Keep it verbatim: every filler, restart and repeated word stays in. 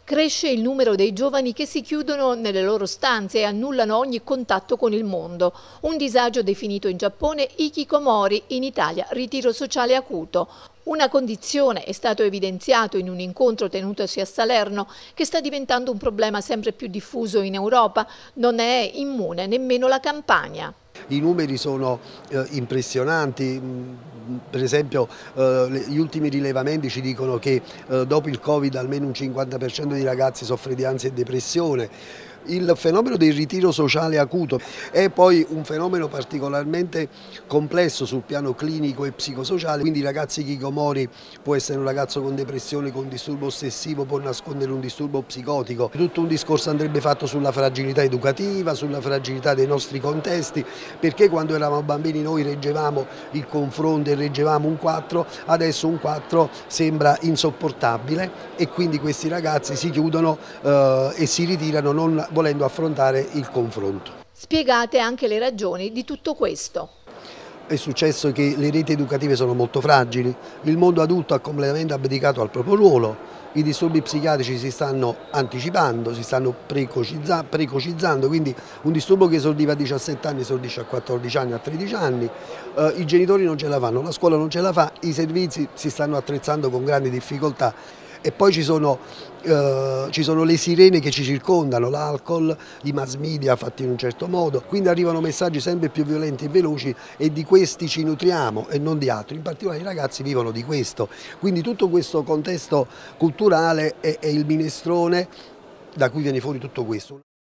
Cresce il numero dei giovani che si chiudono nelle loro stanze e annullano ogni contatto con il mondo. Un disagio definito in Giappone hikikomori, in Italia ritiro sociale acuto. Una condizione, è stato evidenziato in un incontro tenutosi a Salerno, che sta diventando un problema sempre più diffuso in Europa. Non ne è immune nemmeno la Campania. I numeri sono eh, impressionanti, per esempio eh, gli ultimi rilevamenti ci dicono che eh, dopo il Covid almeno un cinquanta per cento dei ragazzi soffre di ansia e depressione. Il fenomeno del ritiro sociale acuto è poi un fenomeno particolarmente complesso sul piano clinico e psicosociale, quindi i ragazzi hikikomori può essere un ragazzo con depressione, con disturbo ossessivo, può nascondere un disturbo psicotico. Tutto un discorso andrebbe fatto sulla fragilità educativa, sulla fragilità dei nostri contesti, perché quando eravamo bambini noi reggevamo il confronto e reggevamo un quattro, adesso un quattro sembra insopportabile e quindi questi ragazzi si chiudono eh, e si ritirano non volendo affrontare il confronto. Spiegate anche le ragioni di tutto questo. È successo che le reti educative sono molto fragili, il mondo adulto ha completamente abdicato al proprio ruolo, i disturbi psichiatrici si stanno anticipando, si stanno precocizzando, quindi un disturbo che esordiva a diciassette anni esordisce a quattordici anni, a tredici anni, eh, i genitori non ce la fanno, la scuola non ce la fa, i servizi si stanno attrezzando con grandi difficoltà. E poi ci sono, eh, ci sono le sirene che ci circondano, l'alcol, i mass media fatti in un certo modo, quindi arrivano messaggi sempre più violenti e veloci e di questi ci nutriamo e non di altri, in particolare i ragazzi vivono di questo, quindi tutto questo contesto culturale è, è il minestrone da cui viene fuori tutto questo.